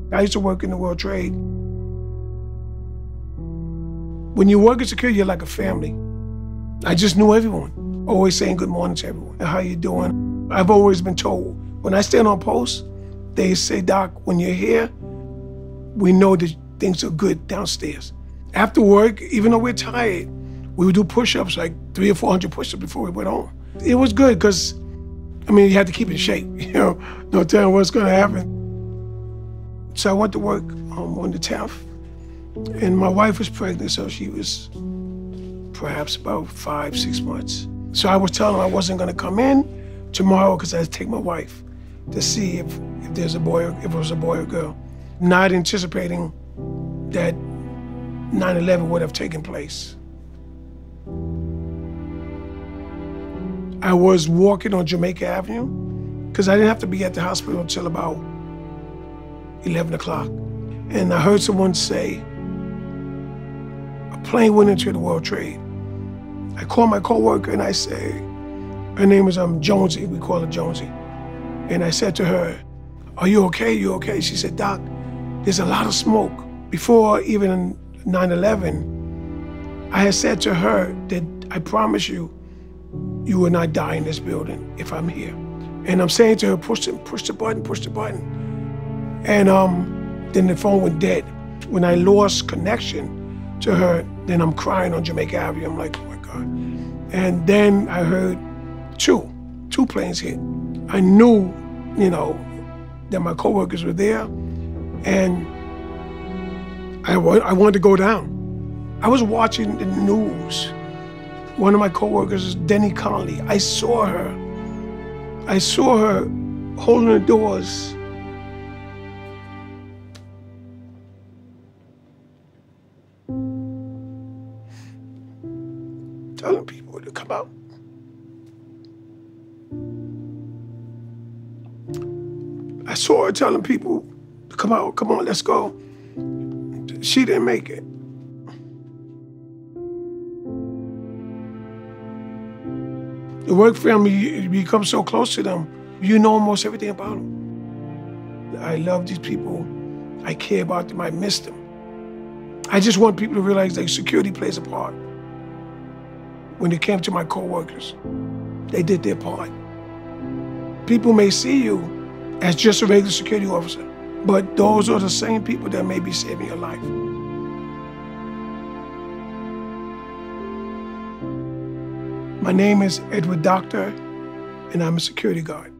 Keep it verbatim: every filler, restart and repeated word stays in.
I used to work in the World Trade. When you work in security, you're like a family. I just knew everyone, always saying good morning to everyone. How you doing? I've always been told, when I stand on post, they say, Doc, when you're here, we know that things are good downstairs. After work, even though we're tired, we would do push-ups, like three or four hundred push-ups before we went home. It was good because, I mean, you had to keep in shape, you know, no telling what's gonna happen. So I went to work um, on the tenth, and my wife was pregnant, so she was perhaps about five, six months. So I was telling her I wasn't gonna come in tomorrow because I had to take my wife to see if, if there's a boy, or, if it was a boy or girl, not anticipating that nine eleven would have taken place. I was walking on Jamaica Avenue because I didn't have to be at the hospital until about eleven o'clock. And I heard someone say, a plane went into the World Trade. I called my coworker and I say, her name is um, Jonesy, we call her Jonesy. And I said to her, are you okay, you okay? She said, Doc, there's a lot of smoke. Before even nine eleven, I had said to her that I promise you, you will not die in this building if I'm here. And I'm saying to her, push the, push the button, push the button. And um, then the phone went dead. When I lost connection to her, then I'm crying on Jamaica Avenue. I'm like, oh my God. And then I heard two, two planes hit. I knew, you know, that my coworkers were there, and I, I wanted to go down. I was watching the news. One of my coworkers is Denny Conley. I saw her. I saw her holding the doors. Telling people to come out. I saw her telling people to come out, come on, let's go. She didn't make it. The work family, you become so close to them, you know almost everything about them. I love these people. I care about them. I miss them. I just want people to realize that security plays a part. When it came to my coworkers, they did their part. People may see you as just a regular security officer, but those are the same people that may be saving your life. My name is Edward Doctor, and I'm a security guard.